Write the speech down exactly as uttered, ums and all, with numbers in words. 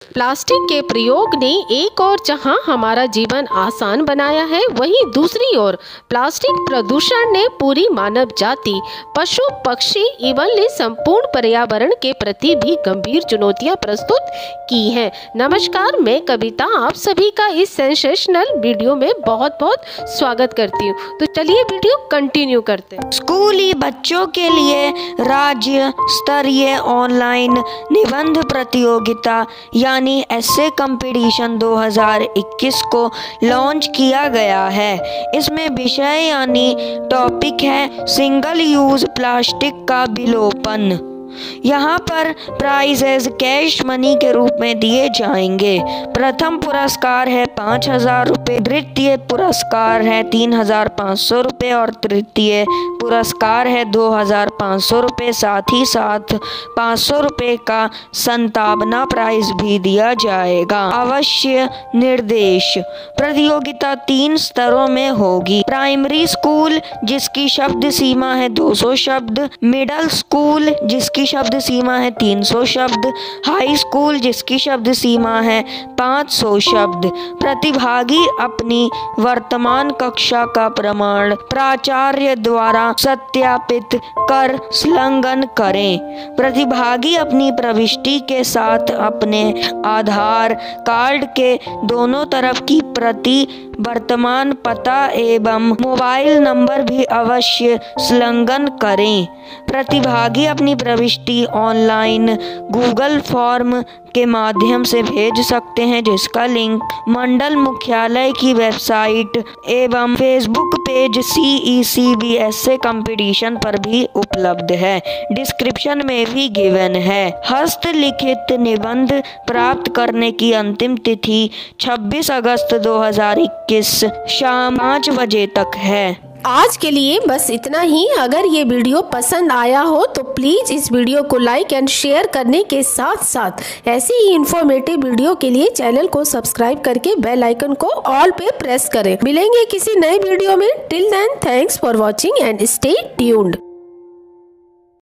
Plastic के प्रयोग ने एक और जहां हमारा जीवन आसान बनाया है, वहीं दूसरी ओर प्लास्टिक प्रदूषण ने पूरी मानव जाति, पशु पक्षी एवं संपूर्ण पर्यावरण के प्रति भी गंभीर चुनौतियां प्रस्तुत की हैं। नमस्कार, मैं कविता आप सभी का इस सेंसेशनल वीडियो में बहुत बहुत स्वागत करती हूँ। तो चलिए वीडियो कंटिन्यू करते हैं। स्कूली बच्चों के लिए राज्य स्तरीय ऑनलाइन निबंध प्रतियोगिता यानी एसे कंपटीशन दो हज़ार इक्कीस को लॉन्च किया गया है। इसमें विषय यानी टॉपिक है सिंगल यूज प्लास्टिक का विलोपन। यहाँ पर प्राइजेज कैश मनी के रूप में दिए जाएंगे। प्रथम पुरस्कार है पाँच हजार रुपये, द्वितीय पुरस्कार है तीन हजार पाँच सौ रुपये और तृतीय पुरस्कार है दो हजार पाँच सौ रुपये। साथ ही साथ पाँच सौ रुपये का संतावना प्राइज भी दिया जाएगा। अवश्य निर्देश प्रतियोगिता तीन स्तरों में होगी। प्राइमरी स्कूल जिसकी शब्द सीमा है दो सौ शब्द, मिडिल स्कूल जिसकी शब्द सीमा है तीन सौ शब्द, हाई स्कूल जिसकी शब्द सीमा है पाँच सौ शब्द। प्रतिभागी अपनी वर्तमान कक्षा का प्रमाण प्राचार्य द्वारा सत्यापित कर संलग्न करें। प्रतिभागी अपनी प्रविष्टि के साथ अपने आधार कार्ड के दोनों तरफ की प्रति, वर्तमान पता एवं मोबाइल नंबर भी अवश्य संलग्न करें। प्रतिभागी अपनी प्रविष्टि ऑनलाइन गूगल फॉर्म के माध्यम से भेज सकते हैं, जिसका लिंक मंडल मुख्यालय की वेबसाइट एवं Facebook page C E C B essay competition पर भी उपलब्ध है। डिस्क्रिप्शन में भी गिवन है। हस्तलिखित निबंध प्राप्त करने की अंतिम तिथि छब्बीस अगस्त दो हज़ार इक्कीस शाम पाँच बजे तक है। आज के लिए बस इतना ही। अगर ये वीडियो पसंद आया हो तो प्लीज इस वीडियो को लाइक एंड शेयर करने के साथ साथ ऐसी ही इंफॉर्मेटिव वीडियो के लिए चैनल को सब्सक्राइब करके बेल आइकन को ऑल पे प्रेस करें। मिलेंगे किसी नए वीडियो में। Till then, thanks for watching and stay tuned.